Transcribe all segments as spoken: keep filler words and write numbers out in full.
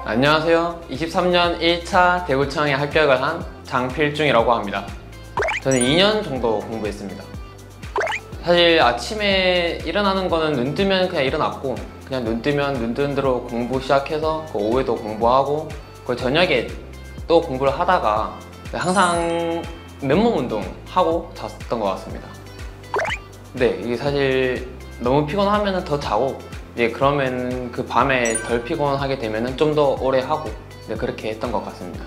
안녕하세요. 이십삼 년 일 차 대구청에 합격을 한 장필중이라고 합니다. 저는 이 년 정도 공부했습니다. 사실 아침에 일어나는 거는 눈 뜨면 그냥 일어났고, 그냥 눈 뜨면 눈 뜨는 대로 공부 시작해서 그 오후에도 공부하고 그 저녁에 또 공부를 하다가 항상 맨몸 운동하고 잤던 것 같습니다. 네, 이게 사실 너무 피곤하면 더 자고, 예, 그러면 그 밤에 덜 피곤하게 되면 좀 더 오래 하고, 네, 그렇게 했던 것 같습니다.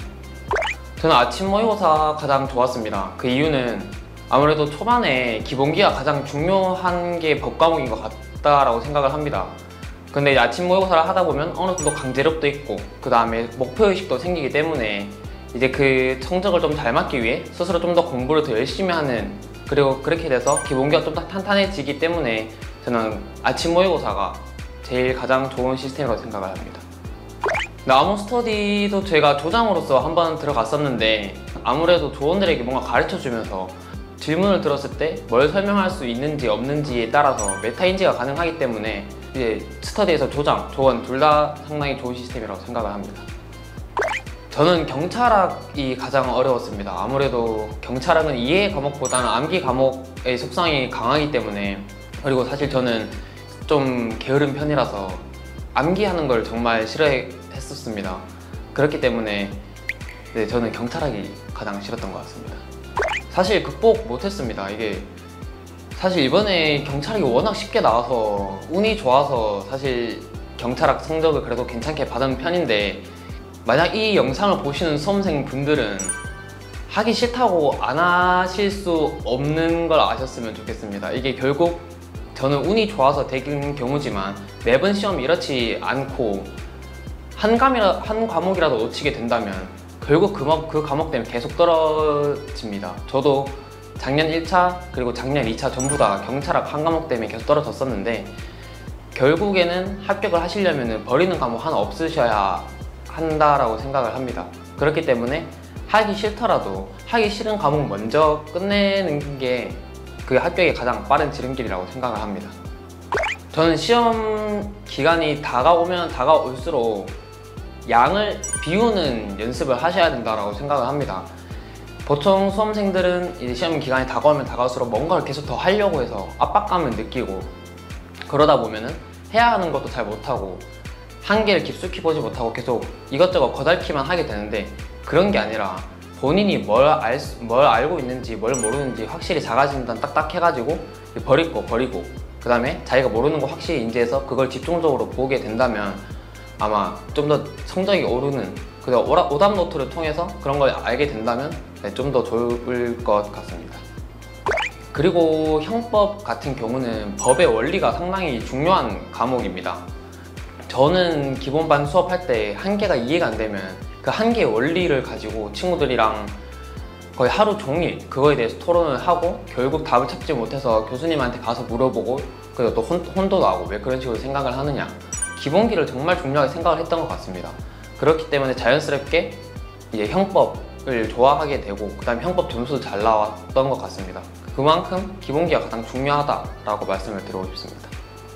저는 아침 모의고사 가장 좋았습니다. 그 이유는 아무래도 초반에 기본기가 가장 중요한 게 법과목인 것 같다라고 생각을 합니다. 근데 아침 모의고사를 하다 보면 어느 정도 강제력도 있고, 그 다음에 목표의식도 생기기 때문에 이제 그 성적을 좀 잘 맞기 위해 스스로 좀 더 공부를 더 열심히 하는, 그리고 그렇게 돼서 기본기가 좀 더 탄탄해지기 때문에 저는 아침 모의고사가 제일 가장 좋은 시스템이라고 생각을 합니다. 나무 스터디도 제가 조장으로서 한번 들어갔었는데, 아무래도 조원들에게 뭔가 가르쳐주면서 질문을 들었을 때 뭘 설명할 수 있는지 없는지에 따라서 메타 인지가 가능하기 때문에 이제 스터디에서 조장, 조원 둘 다 상당히 좋은 시스템이라고 생각을 합니다. 저는 경찰학이 가장 어려웠습니다. 아무래도 경찰학은 이해 과목보다는 암기 과목의 속성이 강하기 때문에, 그리고 사실 저는 좀 게으른 편이라서 암기하는 걸 정말 싫어했었습니다. 그렇기 때문에 네, 저는 경찰학이 가장 싫었던 것 같습니다. 사실 극복 못했습니다. 이게 사실 이번에 경찰학이 워낙 쉽게 나와서 운이 좋아서 사실 경찰학 성적을 그래도 괜찮게 받은 편인데, 만약 이 영상을 보시는 수험생 분들은 하기 싫다고 안 하실 수 없는 걸 아셨으면 좋겠습니다. 이게 결국 저는 운이 좋아서 된 경우지만 매번 시험이 이렇지 않고 한, 감이라, 한 과목이라도 놓치게 된다면 결국 그, 그 과목 때문에 계속 떨어집니다. 저도 작년 일 차 그리고 작년 이 차 전부 다 경찰학 한 과목 때문에 계속 떨어졌었는데, 결국에는 합격을 하시려면 버리는 과목 하나 없으셔야 한다라고 생각을 합니다. 그렇기 때문에 하기 싫더라도 하기 싫은 과목 먼저 끝내는 게 그 합격의 가장 빠른 지름길이라고 생각을 합니다. 저는 시험 기간이 다가오면 다가올수록 양을 비우는 연습을 하셔야 된다고 생각을 합니다. 보통 수험생들은 이제 시험 기간이 다가오면 다가올수록 뭔가를 계속 더 하려고 해서 압박감을 느끼고, 그러다 보면은 해야 하는 것도 잘 못하고 한계를 깊숙이 보지 못하고 계속 이것저것 거달기만 하게 되는데, 그런 게 아니라 본인이 뭘, 알, 뭘 알고 있는지 뭘 모르는지 확실히 자가진단 딱딱 해가지고 버릴 거 버리고, 그 다음에 자기가 모르는 거 확실히 인지해서 그걸 집중적으로 보게 된다면 아마 좀 더 성적이 오르는, 그래서 오답 노트를 통해서 그런 걸 알게 된다면 네, 좀 더 좋을 것 같습니다. 그리고 형법 같은 경우는 법의 원리가 상당히 중요한 과목입니다. 저는 기본반 수업할 때 한계가 이해가 안 되면 그 한계의 원리를 가지고 친구들이랑 거의 하루 종일 그거에 대해서 토론을 하고, 결국 답을 찾지 못해서 교수님한테 가서 물어보고, 그래서 또 혼, 혼도 나고 왜 그런 식으로 생각을 하느냐, 기본기를 정말 중요하게 생각을 했던 것 같습니다. 그렇기 때문에 자연스럽게 이제 형법을 좋아하게 되고, 그 다음에 형법 점수도 잘 나왔던 것 같습니다. 그만큼 기본기가 가장 중요하다라고 말씀을 드리고 싶습니다.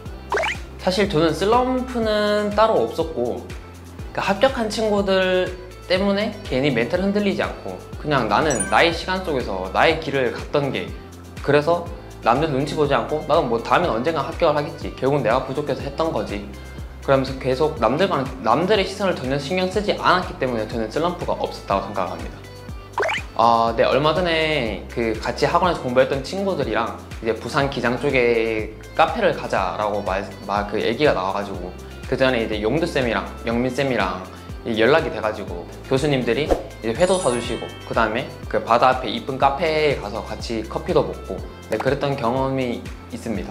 사실 저는 슬럼프는 따로 없었고, 그 합격한 친구들 때문에 괜히 멘탈 흔들리지 않고 그냥 나는 나의 시간 속에서 나의 길을 갔던 게, 그래서 남들 눈치 보지 않고 나도 뭐 다음엔 언젠가 합격을 하겠지, 결국 내가 부족해서 했던 거지, 그러면서 계속 남들만, 남들의 시선을 전혀 신경 쓰지 않았기 때문에 저는 슬럼프가 없었다고 생각합니다. 아, 네, 얼마 전에 그 같이 학원에서 공부했던 친구들이랑 이제 부산 기장 쪽에 카페를 가자라고 말, 말 그 얘기가 나와가지고, 그 전에 이제 용두쌤이랑 영민쌤이랑 연락이 돼가지고 교수님들이 이제 회도 사주시고, 그 다음에 그 바다 앞에 이쁜 카페에 가서 같이 커피도 먹고, 네, 그랬던 경험이 있습니다.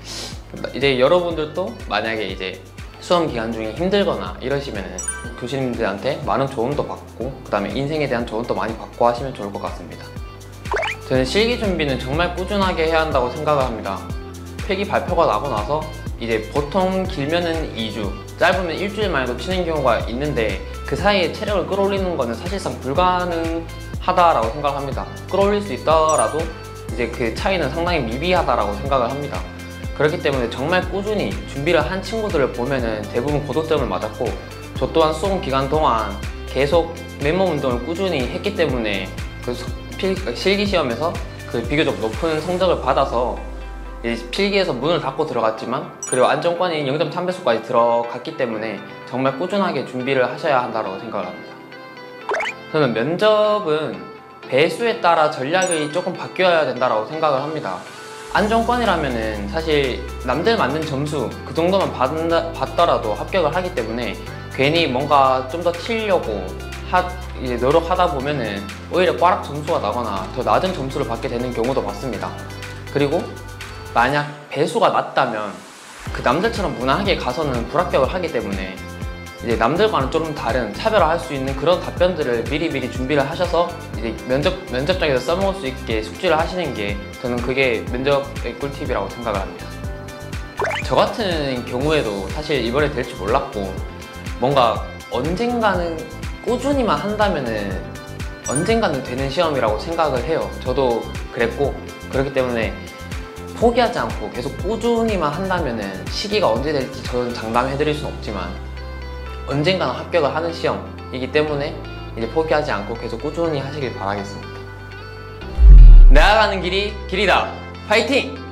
이제 여러분들도 만약에 이제 수험 기간 중에 힘들거나 이러시면은 교수님들한테 많은 조언도 받고, 그 다음에 인생에 대한 조언도 많이 받고 하시면 좋을 것 같습니다. 저는 실기 준비는 정말 꾸준하게 해야 한다고 생각을 합니다. 필기 발표가 나고 나서 이제 보통 길면은 이 주, 짧으면 일주일 만에도 치는 경우가 있는데, 그 사이에 체력을 끌어올리는 거는 사실상 불가능하다라고 생각을 합니다. 끌어올릴 수 있더라도 이제 그 차이는 상당히 미비하다라고 생각을 합니다. 그렇기 때문에 정말 꾸준히 준비를 한 친구들을 보면은 대부분 고득점을 맞았고, 저 또한 수험 기간 동안 계속 맨몸 운동을 꾸준히 했기 때문에 그 필, 실기 시험에서 그 비교적 높은 성적을 받아서 필기에서 문을 닫고 들어갔지만 그리고 안정권이 영 점 삼 배수까지 들어갔기 때문에 정말 꾸준하게 준비를 하셔야 한다고 생각을 합니다. 저는 면접은 배수에 따라 전략이 조금 바뀌어야 된다고 생각을 합니다. 안정권이라면은 사실 남들 맞는 점수 그 정도만 받는다, 받더라도 합격을 하기 때문에 괜히 뭔가 좀 더 튀려고 하, 이제 노력하다 보면은 오히려 꽈락 점수가 나거나 더 낮은 점수를 받게 되는 경우도 많습니다. 그리고 만약 배수가 낮다면 그 남들처럼 무난하게 가서는 불합격을 하기 때문에 이제 남들과는 좀 다른 차별화할 수 있는 그런 답변들을 미리미리 준비를 하셔서 이제 면접, 면접장에서 써먹을 수 있게 숙지를 하시는 게 저는 그게 면접의 꿀팁이라고 생각을 합니다. 저 같은 경우에도 사실 이번에 될 줄 몰랐고 뭔가 언젠가는 꾸준히만 한다면은 언젠가는 되는 시험이라고 생각을 해요. 저도 그랬고 그렇기 때문에 포기하지 않고 계속 꾸준히만 한다면은 시기가 언제 될지 저는 장담해 드릴 수는 없지만 언젠가는 합격을 하는 시험이기 때문에 이제 포기하지 않고 계속 꾸준히 하시길 바라겠습니다. 내가 가는 길이 길이다. 파이팅!